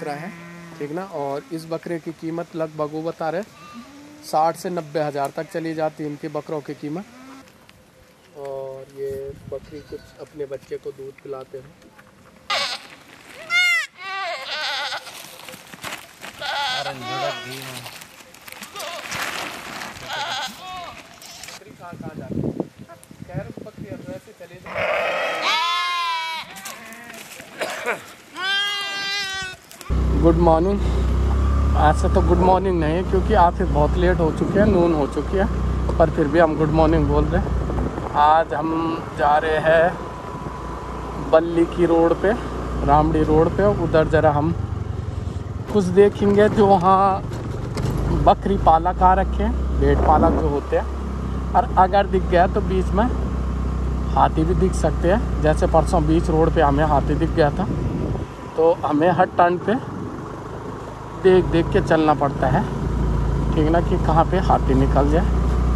बकरा है, ठीक ना। और इस बकरे की कीमत लगभग वो बता रहे 60 से 90 हज़ार तक चली जाती है इनके बकरों की कीमत। और ये बकरी कुछ अपने बच्चे को दूध पिलाते हैं। बकरी कहाँ जाती है, खैर बकरी वैसे चले गुड मॉर्निंग। ऐसे तो गुड मॉर्निंग नहीं है क्योंकि ऑफिस बहुत लेट हो चुके हैं, नून हो चुकी है, पर फिर भी हम गुड मॉर्निंग बोल रहे हैं। आज हम जा रहे हैं बल्ली की रोड पे, रामडी रोड पे। उधर ज़रा हम कुछ देखेंगे जो वहाँ बकरी पालक आ रखे हैं, भेड़ पालक जो होते हैं। और अगर दिख गया तो बीच में हाथी भी दिख सकते हैं। जैसे परसों बीच रोड पे हमें हाथी दिख गया था, तो हमें हर टर्न पे देख देख के चलना पड़ता है, ठीक ना, कि कहाँ पे हाथी निकल जाए।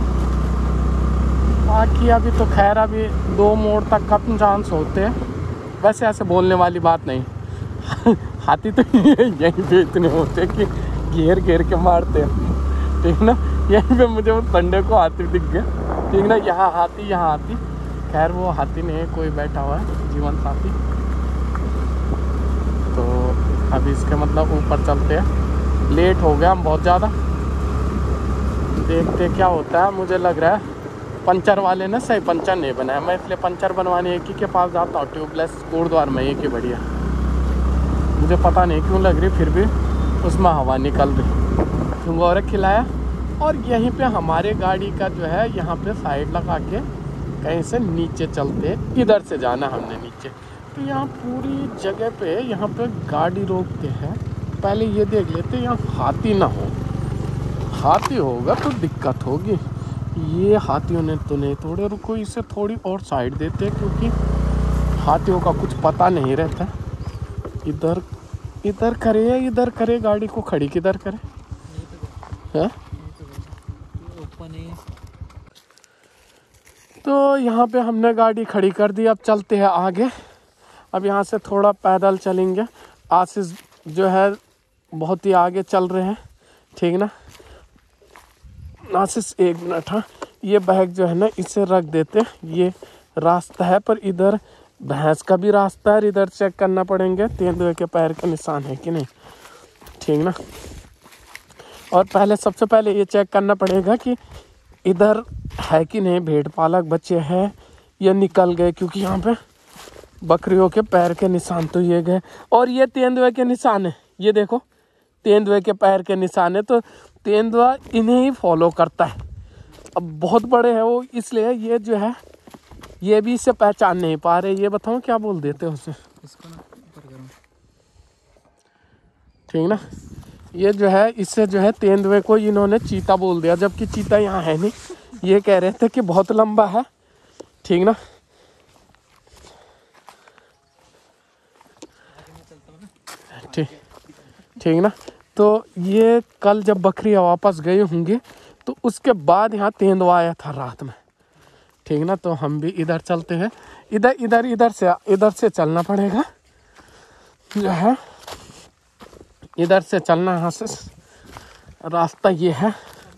बाकी अभी तो खैर अभी 2 मोड़ तक का चांस होते हैं। वैसे ऐसे बोलने वाली बात नहीं हाथी तो यहीं पे इतने होते हैं कि घेर घेर के मारते हैं, ठीक ना। यहीं पे मुझे उस बंदे को हाथी दिख गया, ठीक ना। यहाँ हाथी, यहाँ हाथी। खैर वो हाथी नहीं है, कोई बैठा हुआ है जीवन साथी। तो अभी इसके मतलब ऊपर चलते हैं, लेट हो गया हम बहुत ज़्यादा। देखते क्या होता है। मुझे लग रहा है पंचर वाले ने सही पंचर नहीं बनाया, मैं इसलिए पंचर बनवाने एक ही के पास जाता हूँ, ट्यूबलेस गुरुद्वार में एक ही बढ़िया। मुझे पता नहीं क्यों लग रही, फिर भी उसमें हवा निकल रही। झुंगोरे खिलाया और यहीं पे हमारे गाड़ी का जो है यहाँ पे साइड लगा के कहीं से नीचे चलते, इधर से जाना हमने नीचे। तो यहाँ पूरी जगह पे यहाँ पे गाड़ी रोकते हैं। पहले ये देख लेते यहाँ हाथी ना हो, हाथी होगा तो दिक्कत होगी। ये हाथियों ने तो नहीं तोड़े, रुको इसे थोड़ी और साइड देते हैं क्योंकि हाथियों का कुछ पता नहीं रहता। इधर इधर करे, इधर करे, गाड़ी को खड़ी किधर करे है? तो यहाँ पे हमने गाड़ी खड़ी कर दी, अब चलते हैं आगे। अब यहाँ से थोड़ा पैदल चलेंगे। आशीष जो है बहुत ही आगे चल रहे हैं, ठीक ना। आशीष एक मिनट, हाँ ये बैग जो है ना इसे रख देते। ये रास्ता है, पर इधर भैंस का भी रास्ता है, इधर चेक करना पड़ेंगे तेंदुए के पैर का निशान है कि नहीं, ठीक ना। और पहले सबसे पहले ये चेक करना पड़ेगा कि इधर है कि नहीं भेड़ पालक बच्चे हैं या निकल गए, क्योंकि यहाँ पे बकरियों के पैर के निशान तो ये गए और ये तेंदुए के निशान है। ये देखो तेंदुए के पैर के निशान है, तो तेंदुआ इन्हें ही फॉलो करता है। अब बहुत बड़े हैं वो, इसलिए ये जो है ये भी इसे पहचान नहीं पा रहे। ये बताओ क्या बोल देते हैं उसे, ठीक ना। ये जो है इससे जो है तेंदुए को इन्होंने चीता बोल दिया, जबकि चीता यहाँ है नहीं। ये कह रहे थे कि बहुत लंबा है, ठीक ना। ठीक ना। तो ये कल जब बकरियाँ वापस गई होंगी तो उसके बाद यहाँ तेंदुआ आया था रात में, ठीक ना। तो हम भी इधर चलते हैं, इधर से चलना पड़ेगा जो है, इधर से चलना। यहाँ से रास्ता ये है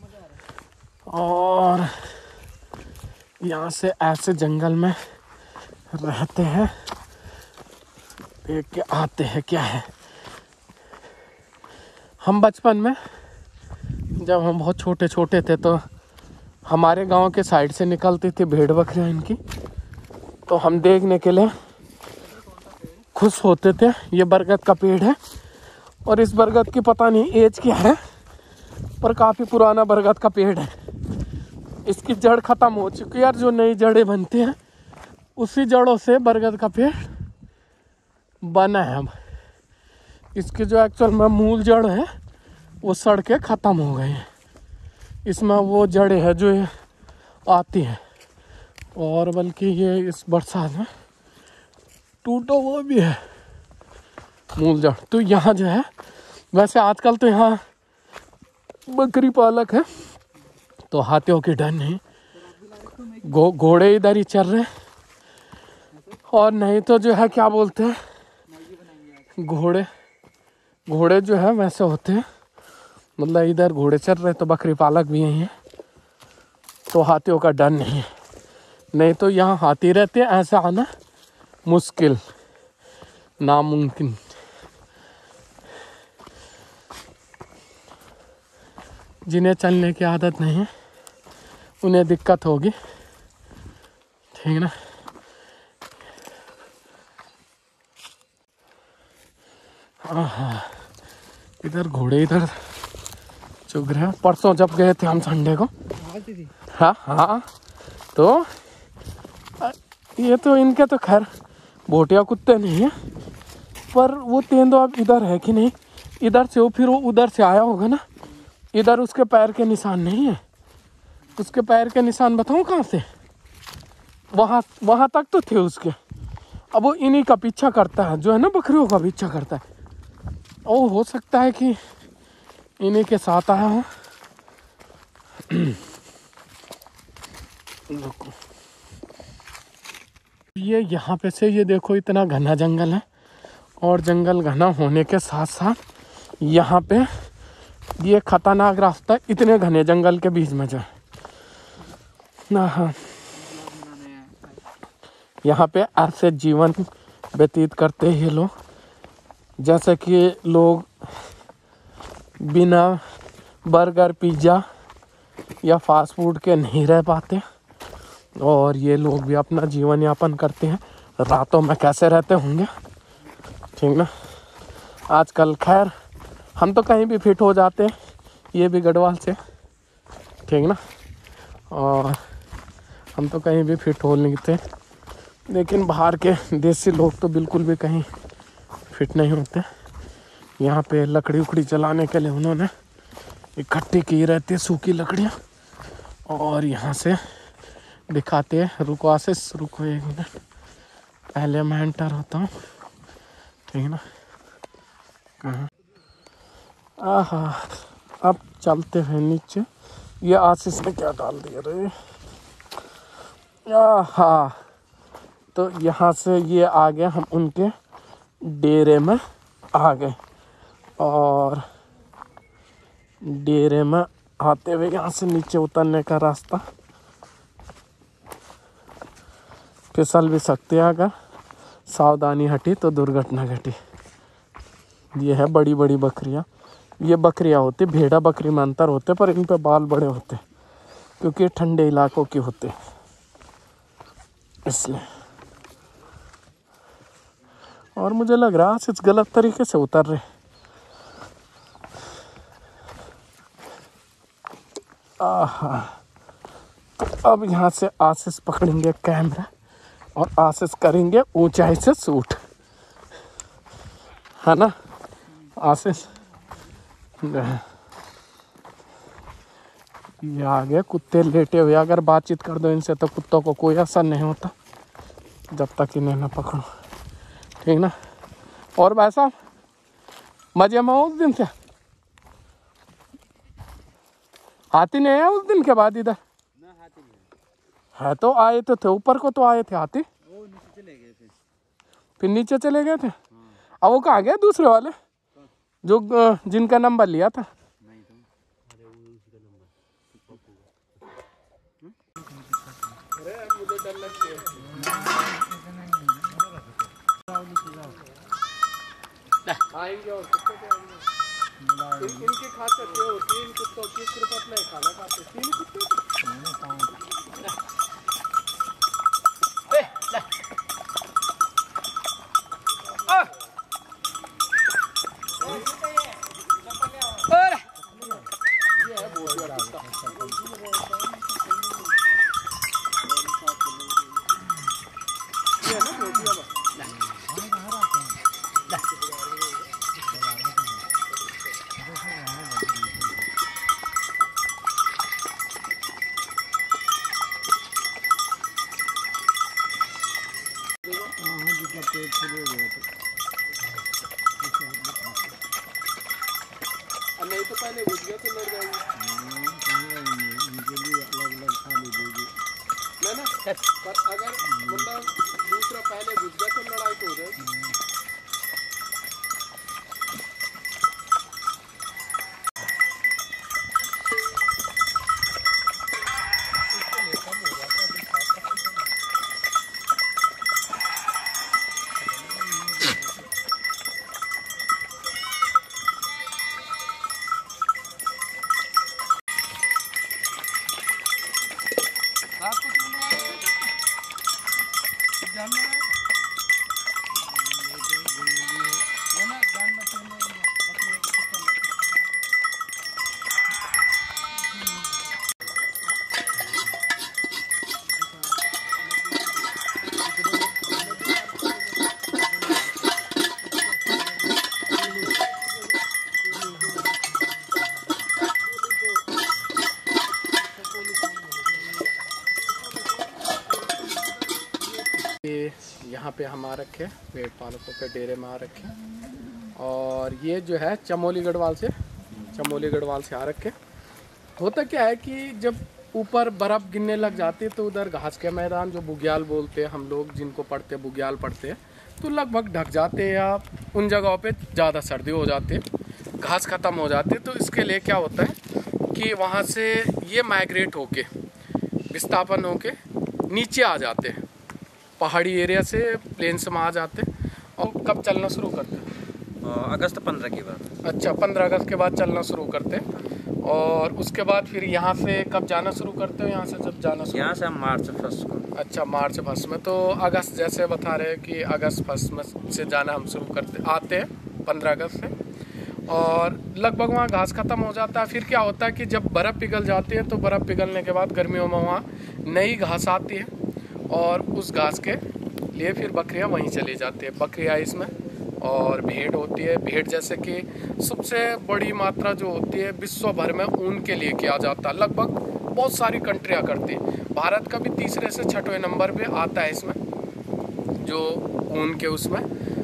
और यहाँ से ऐसे जंगल में रहते हैं, देख के आते हैं क्या है। हम बचपन में जब हम बहुत छोटे छोटे थे तो हमारे गांव के साइड से निकलती थी भेड़ बकरियां इनकी, तो हम देखने के लिए खुश होते थे। ये बरगद का पेड़ है और इस बरगद की पता नहीं एज क्या है, पर काफ़ी पुराना बरगद का पेड़ है। इसकी जड़ ख़त्म हो चुकी है और जो नई जड़ें बनती हैं उसी जड़ों से बरगद का पेड़ बना है। अब इसकी जो एक्चुअल में मूल जड़ है वो सड़ के ख़त्म हो गई है। इसमें वो जड़ें हैं जो आती हैं, और बल्कि ये इस बरसात में टूटा हुआ भी है मूल जड़। तो यहाँ जो है, वैसे आजकल तो यहाँ बकरी पालक है तो हाथियों की डर नहीं, घोड़े इधर ही चल रहे, और नहीं तो जो है क्या बोलते हैं घोड़े घोड़े जो है वैसे होते हैं, मतलब इधर घोड़े चल रहे तो बकरी पालक भी यही है, तो हाथियों का डर नहीं है। नहीं तो यहाँ हाथी रहते हैं, ऐसा आना मुश्किल, नामुमकिन। जिन्हें चलने की आदत नहीं है उन्हें दिक्कत होगी, ठीक ना। हाँ, इधर घोड़े इधर चुग रहे हैं। परसों जब गए थे हम संडे को, हाँ हाँ, तो ये तो इनके तो खैर भोटिया कुत्ते नहीं है, पर वो तेंदुआ अब इधर है कि नहीं, इधर से वो फिर वो उधर से आया होगा ना। इधर उसके पैर के निशान नहीं है, उसके पैर के निशान बताऊँ कहाँ से, वहाँ तक तो थे उसके। अब वो इन्हीं का पीछा करता है, जो है ना बकरियों का पीछा करता है। ओ हो सकता है कि इन्हीं के साथ आया हूँ। ये यहाँ पे से ये देखो इतना घना जंगल है, और जंगल घना होने के साथ साथ यहाँ पे ये खतरनाक रास्ता है, इतने घने जंगल के बीच में जो ना। हाँ, यहाँ पे ऐसे जीवन व्यतीत करते हैं लोग, जैसे कि लोग बिना बर्गर पिज़्ज़ा या फास्ट फूड के नहीं रह पाते, और ये लोग भी अपना जीवन यापन करते हैं। रातों में कैसे रहते होंगे, ठीक ना। आजकल खैर हम तो कहीं भी फिट हो जाते हैं, ये भी गढ़वाल से, ठीक ना, और हम तो कहीं भी फिट हो लेते, लेकिन बाहर के देसी लोग तो बिल्कुल भी कहीं फिट नहीं होते। यहाँ पे लकड़ी उकड़ी जलाने के लिए उन्होंने इकट्ठी की रहती है सूखी लकड़ियाँ, और यहाँ से दिखाते हैं। रुको आशीष, रुको एक मिनट, पहले मैं एंटर होता हूँ, ठीक है ना। कहाँ, आहा, अब चलते हैं नीचे। ये आशीष ने क्या डाल दिया रे, आहा, तो यहाँ से ये आ गए हम उनके डेरे में आ गए, और डेरे में आते हुए यहाँ से नीचे उतरने का रास्ता, फिसल भी सकते हैं अगर सावधानी हटी तो दुर्घटना घटी। ये है बड़ी बड़ी बकरियाँ, ये बकरियाँ होती, भेड़ा बकरी में अंतर होते, पर इन पे बाल बड़े होते क्योंकि ठंडे इलाकों के होते, इसलिए। और मुझे लग रहा है आशीष गलत तरीके से उतर रहे। आहा, तो अब यहाँ से आशीष पकड़ेंगे कैमरा और आशीष करेंगे ऊंचाई से शूट, है ना आशीष। ये आगे कुत्ते लेटे हुए, अगर बातचीत कर दो इनसे तो कुत्तों को कोई असर नहीं होता जब तक इन्हें ना पकड़ो, ठीक ना। और भाई साहब मजे में हो उस दिन से, हाथी नहीं है उस दिन के बाद इधर? ना, हाथी नहीं है तो आए तो थे ऊपर को, तो आए थे हाथी, वो नीचे चले गए थे, फिर नीचे चले गए थे। हाँ। अब वो कहाँ गए दूसरे वाले जो जिनका नंबर लिया था? नहीं तो अरे वो उसी का नंबर। अरे मुझे डर लगती है। आएंगे और कुत्ते के आएंगे। इनकी खासियत ये होती है, इन कुत्तों की सिर्फ अपना खाना खाते, तीन कुत्ते नहीं तो पहले घुस गया तो लड़ जाएगी ना, पर अगर मतलब दूसरा पहले घुस गया तो लड़ाई तो हो जाएगी। यहाँ पे हम आ रखे भेड़ पालकों के डेरे में आ रखे, और ये जो है चमोली गढ़वाल से आ रखे। होता क्या है कि जब ऊपर बर्फ़ गिरने लग जाती है तो उधर घास के मैदान, जो बुग्याल बोलते हैं हम लोग, जिनको पढ़ते बुग्याल पढ़ते हैं, तो लगभग ढक जाते हैं या उन जगहों पे ज़्यादा सर्दी हो जाती है, घास ख़त्म हो जाती है। तो इसके लिए क्या होता है कि वहाँ से ये माइग्रेट होके, विस्थापन होके नीचे आ जाते हैं, पहाड़ी एरिया से प्लेन्स में आ जाते हैं। और कब चलना शुरू करते हैं? अगस्त 15 के बाद। अच्छा, 15 अगस्त के बाद चलना शुरू करते हैं। और उसके बाद फिर यहाँ से कब जाना शुरू करते हो? यहाँ से जब जाना शुरू, यहाँ से हम मार्च फर्स्ट को। अच्छा, मार्च फर्स्ट में। तो अगस्त जैसे बता रहे हैं कि अगस्त फर्स्ट में से जाना हम शुरू करते आते हैं 15 अगस्त से, और लगभग वहाँ घास ख़त्म हो जाता है। फिर क्या होता है कि जब बर्फ़ पिघल जाती है तो बर्फ़ पिघलने के बाद गर्मियों में वहाँ नई घास आती है, और उस घास के लिए फिर बकरियां वहीं चली जाती है। बकरियां इसमें, और भेड़ होती है। भेड़ जैसे कि सबसे बड़ी मात्रा जो होती है विश्व भर में ऊन के लिए किया जाता है, लगभग बहुत सारी कंट्रियां करती है। भारत का भी तीसरे से छठवें नंबर पे आता है इसमें, जो ऊन के उसमें,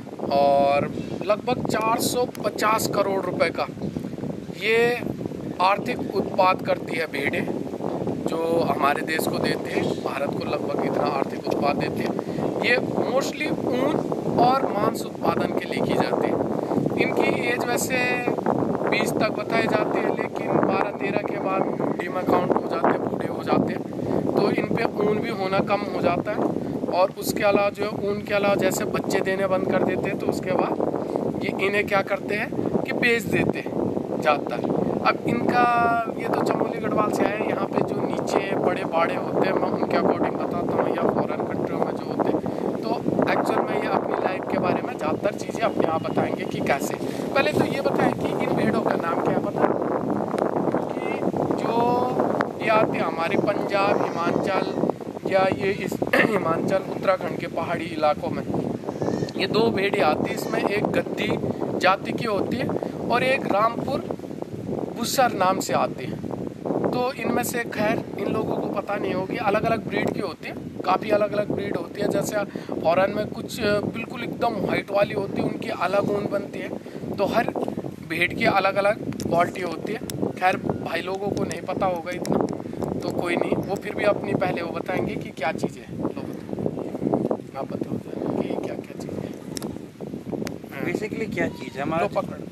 और लगभग 450 करोड़ रुपए का ये आर्थिक उत्पाद करती है भेड़ें, जो हमारे देश को देते हैं। भारत को लगभग इतना आर्थिक उत्पाद देते हैं। ये मोस्टली ऊन और मांस उत्पादन के लिए की जाती है। इनकी एज वैसे 20 तक बताई जाती है, लेकिन 12-13 के बाद डीमा काउंट हो जाते हैं, बूढ़े हो जाते हैं, तो इन पे ऊन भी होना कम हो जाता है। और उसके अलावा जो ऊन के अलावा जैसे बच्चे देने बंद कर देते हैं, तो उसके बाद ये इन्हें क्या करते हैं कि बेच देते हैं ज़्यादातर। अब इनका, ये तो चमोली गढ़वाल से आए, यहाँ पे जो नीचे बड़े बाड़े होते हैं, मैं उनके अकॉर्डिंग बताता हूँ, या फॉरेन कंट्रियों में जो होते हैं, तो एक्चुअल में ये अपनी लाइफ के बारे में ज़्यादातर चीज़ें अपने आप बताएंगे कि कैसे। पहले तो ये बताएं कि इन भेड़ों का नाम क्या पता, कि जो ये आते हैं हमारे पंजाब, हिमाचल, या ये इस हिमाचल उत्तराखंड के पहाड़ी इलाकों में, ये 2 भेड़ें आती हैं। इसमें एक गद्दी जाति की होती है और एक रामपुर बुसर नाम से आती है। तो इनमें से खैर इन लोगों को पता नहीं होगी, अलग अलग ब्रीड की होती है, काफ़ी अलग अलग ब्रीड होती है। जैसे फॉरेन में कुछ बिल्कुल एकदम वाइट वाली होती है, उनकी अलग ऊन बनती है। तो हर भेड़ की अलग अलग क्वालिटी होती है। खैर भाई लोगों को नहीं पता होगा इतना, तो कोई नहीं, वो फिर भी अपनी पहले वो बताएंगे कि क्या चीज़ है। लोग आप बताओ कि क्या क्या चीज़ है, बेसिकली क्या चीज़ है हमारा।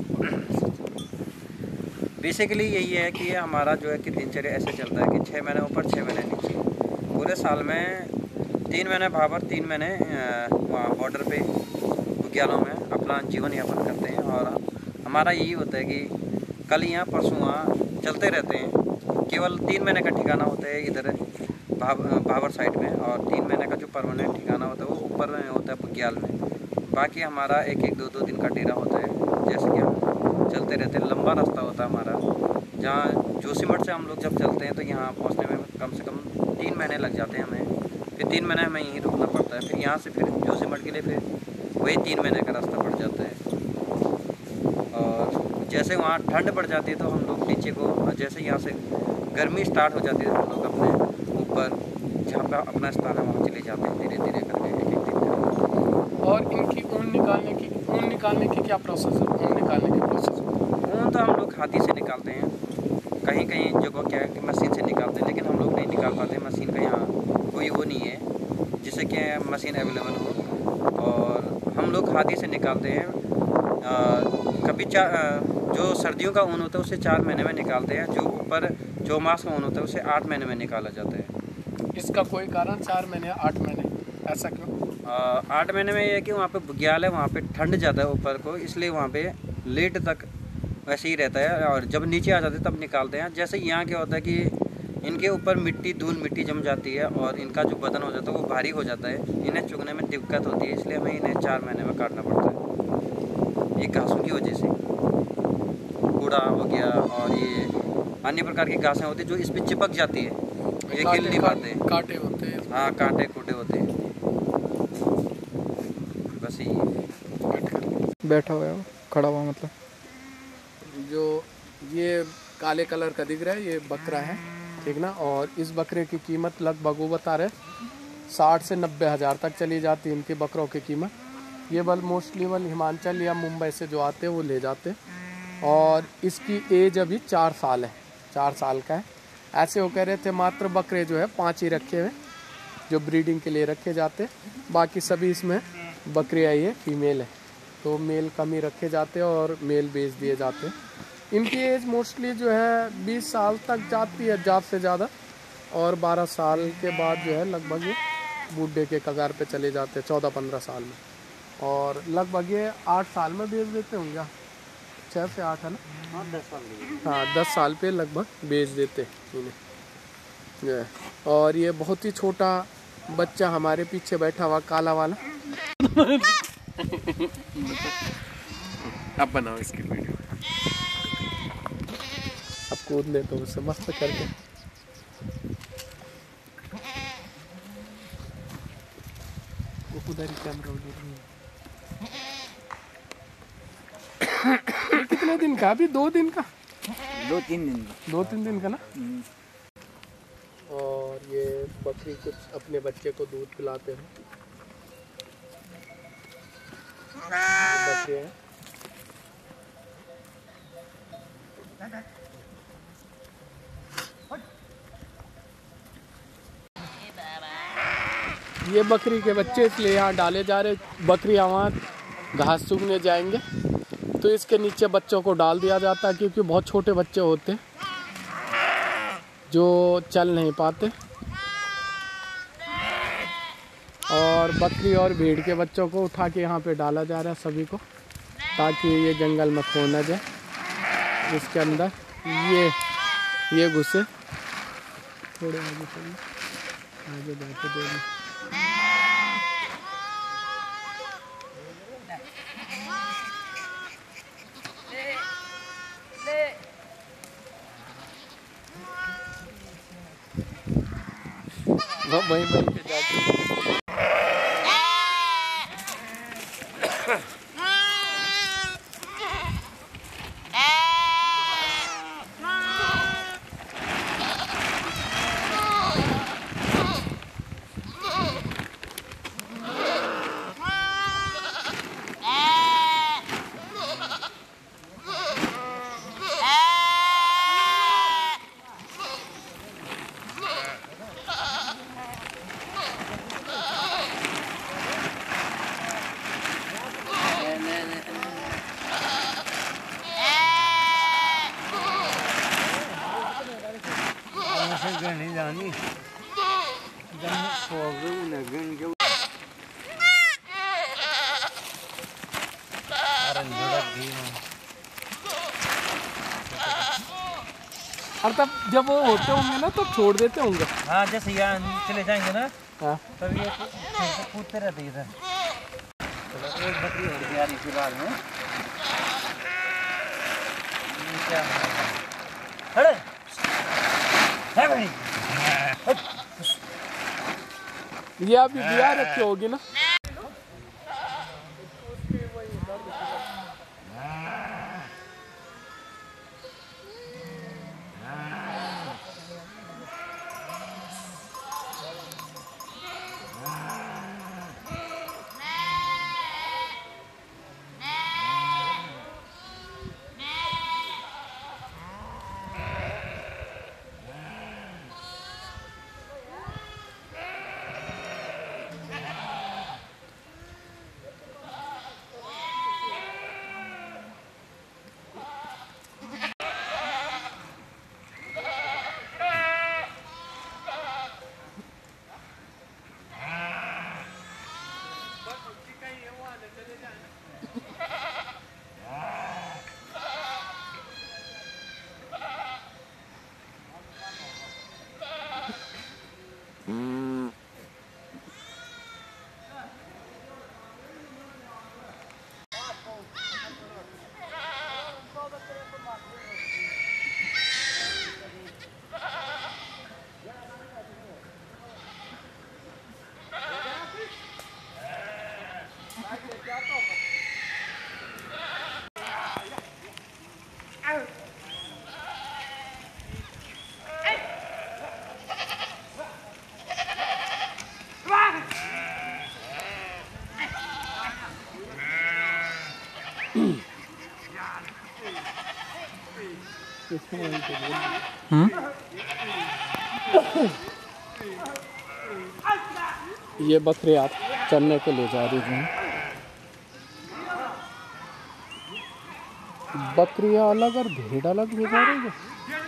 बेसिकली यही है कि हमारा जो है कि दिनचर्या ऐसे चलता है कि 6 महीने ऊपर 6 महीने नीचे, पूरे साल में 3 महीने भाबर, 3 महीने वहाँ बॉर्डर पे बुग्यालों में अपना जीवन यापन करते हैं। और हमारा यही होता है कि कल यहाँ परसों वहाँ चलते रहते हैं। केवल 3 महीने का ठिकाना होता है इधर भाबर साइड में, और 3 महीने का जो परमानेंट ठिकाना होता है वो ऊपर में होता है बुग्याल में। बाकी हमारा 1-1, 2-2 दिन का डेरा होता है। जैसे कि हम चलते रहते हैं, लंबा रास्ता होता है हमारा। जहाँ जोशीमठ से हम लोग जब चलते हैं तो यहाँ पहुँचने में कम से कम 3 महीने लग जाते हैं हमें। फिर 3 महीने हमें यहीं रुकना पड़ता है। फिर यहाँ से फिर जोशीमठ के लिए फिर वही 3 महीने का रास्ता पड़ जाता है। और जैसे वहाँ ठंड पड़ जाती है तो हम लोग नीचे को, जैसे यहाँ से गर्मी स्टार्ट हो जाती है तो हम लोग अपने ऊपर जहाँ पर अपना स्थान है वहाँ चले जाते हैं, धीरे धीरे करके, एक-एक दिन करके। और इनकी ऊन निकालने की क्या प्रोसेस है? ऊन निकालने की प्रोसेस, ऊन तो हम लोग हाथी से निकालते हैं। कहीं कहीं जगह क्या है कि मशीन से निकालते हैं, लेकिन हम लोग नहीं निकाल पाते। मशीन का यहाँ कोई वो नहीं है जिससे कि मशीन अवेलेबल हो, और हम लोग हाथी से निकालते हैं। कभी जो सर्दियों का ऊन होता है उसे 4 महीने में निकालते हैं, जो ऊपर चौमास का ऊन होता है उसे 8 महीने में निकाला जाता है। इसका कोई कारण 4 महीने 8 महीने ऐसा क्यों? 8 महीने में ये है कि वहाँ पे बुग्याल है, वहाँ पे ठंड ज़्यादा है ऊपर को, इसलिए वहाँ पे लेट तक वैसे ही रहता है। और जब नीचे आ जाते हैं तब निकालते हैं। जैसे यहाँ क्या होता है कि इनके ऊपर मिट्टी धूल मिट्टी जम जाती है और इनका जो बदन हो जाता है वो भारी हो जाता है, इन्हें चुगने में दिक्कत होती है, इसलिए हमें इन्हें 4 महीने में काटना पड़ता है। ये घासों की वजह से कूड़ा हो गया और ये अन्य प्रकार की घासें होती है जो इस पर चिपक जाती है, ये हिल नहीं पाते, कांटे होते हैं। हाँ कांटे कूटे होते हैं, बस ये बैठा हुआ है, खड़ा हुआ मतलब। जो ये काले कलर का दिख रहा है ये बकरा है, ठीक ना। और इस बकरे की कीमत लगभग वो बता रहे 60 से 90 हज़ार तक चली जाती है इनके बकरों की कीमत। ये बल मोस्टली हिमाचल या मुंबई से जो आते हैं वो ले जाते हैं। और इसकी एज अभी 4 साल है, 4 साल का है। ऐसे वो कह रहे थे मात्र बकरे जो है 5 ही रखे हुए जो ब्रीडिंग के लिए रखे जाते, बाकी सभी इसमें बकरियाँ ही है, फीमेल है, तो मेल कम ही रखे जाते हैं और मेल बेच दिए जाते हैं। इनकी एज मोस्टली जो है 20 साल तक जाती है ज़्यादा से ज़्यादा, और 12 साल के बाद जो है लगभग ये बूढ़े के कगार पे चले जाते हैं, 14-15 साल में। और लगभग ये 8 साल में बेच देते होंगे, 6 से 8 है ना। हाँ 10 साल हाँ 10 साल पे लगभग बेच देते इन्हें जो है। और ये बहुत ही छोटा बच्चा हमारे पीछे बैठा हुआ काला वाला अब बनाओ इसकी वीडियो, अब कूद ले तो उसे मस्त करके। वो उधर ही कैमरा कितने दिन का? अभी 2 दिन का, 2-3 दिन 2-3 दिन का ना। और ये बकरी कुछ अपने बच्चे को दूध पिलाते हैं, बच्चे हैं। ये बकरी के बच्चे इसलिए यहाँ डाले जा रहे, बकरियाँ वहाँ घास सूखने जाएंगे तो इसके नीचे बच्चों को डाल दिया जाता है, क्योंकि बहुत छोटे बच्चे होते हैं जो चल नहीं पाते। और बकरी और भेड़ के बच्चों को उठा के यहाँ पे डाला जा रहा है सभी को, ताकि ये जंगल में खो न जाए। इसके अंदर ये घुसे, थोड़े आगे चलिए, आगे बैठे दे। वहीं पे जाके नहीं जानी और तब जब वो होते होंगे ना तो छोड़ देते होंगे। हाँ जैसे यहाँ चले जाएंगे ना हाँ तब ये कूदते रहते इधर। एक बकरी और भी आ रही थी बाद में, क्या अरे है भाई ये अभी बिया रखी होगी ना। ये बकरी आप चरने के लिए जा रही हैं। बकरियां अलग और भेड़ अलग ले जा रही है।